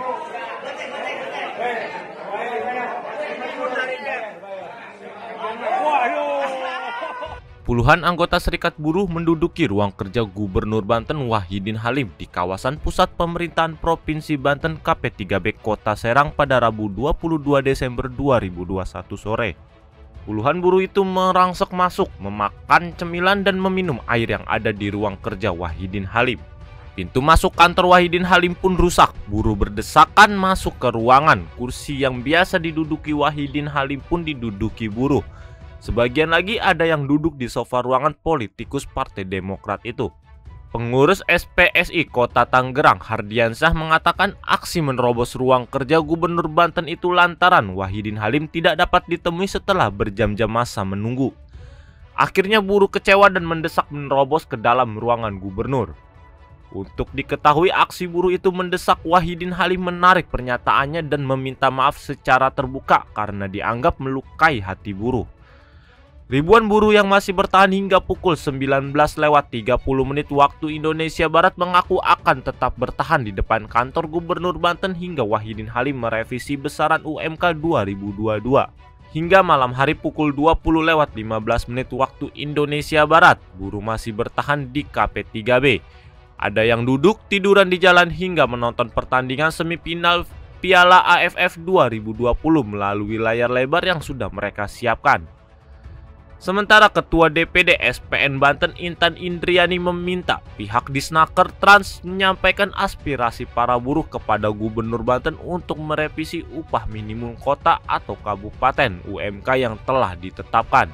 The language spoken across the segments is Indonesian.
Puluhan anggota Serikat Buruh menduduki ruang kerja Gubernur Banten Wahidin Halim di kawasan pusat pemerintahan Provinsi Banten KP3B Kota Serang pada Rabu 22 Desember 2021 sore. Puluhan buruh itu merangsek masuk, memakan cemilan dan meminum air yang ada di ruang kerja Wahidin Halim. Pintu masuk kantor Wahidin Halim pun rusak. Buruh berdesakan masuk ke ruangan. Kursi yang biasa diduduki Wahidin Halim pun diduduki buruh. Sebagian lagi ada yang duduk di sofa ruangan politikus Partai Demokrat itu. Pengurus SPSI Kota Tangerang, Hardiansyah, mengatakan aksi menerobos ruang kerja Gubernur Banten itu lantaran Wahidin Halim tidak dapat ditemui setelah berjam-jam masa menunggu. Akhirnya buruh kecewa dan mendesak menerobos ke dalam ruangan gubernur. Untuk diketahui, aksi buruh itu mendesak Wahidin Halim menarik pernyataannya dan meminta maaf secara terbuka karena dianggap melukai hati buruh. Ribuan buruh yang masih bertahan hingga pukul 19.30 waktu Indonesia Barat mengaku akan tetap bertahan di depan kantor Gubernur Banten hingga Wahidin Halim merevisi besaran UMK 2022. Hingga malam hari pukul 20.15 waktu Indonesia Barat, buruh masih bertahan di KP3B. Ada yang duduk tiduran di jalan hingga menonton pertandingan semifinal Piala AFF 2020 melalui layar lebar yang sudah mereka siapkan. Sementara Ketua DPD SPN Banten Intan Indriani meminta pihak Disnaker Trans menyampaikan aspirasi para buruh kepada Gubernur Banten untuk merevisi upah minimum kota atau kabupaten UMK yang telah ditetapkan.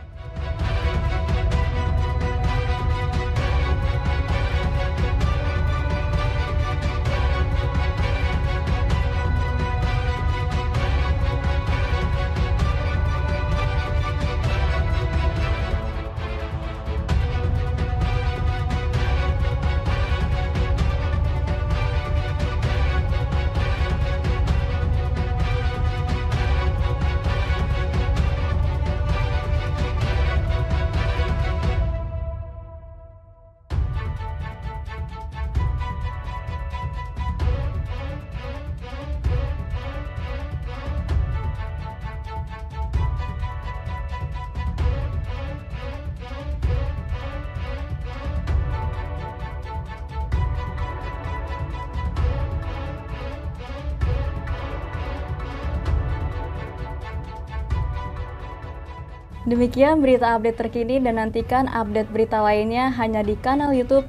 Demikian berita update terkini dan nantikan update berita lainnya hanya di kanal YouTube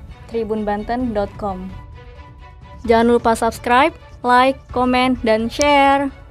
tribunbanten.com. Jangan lupa subscribe, like, komen, dan share.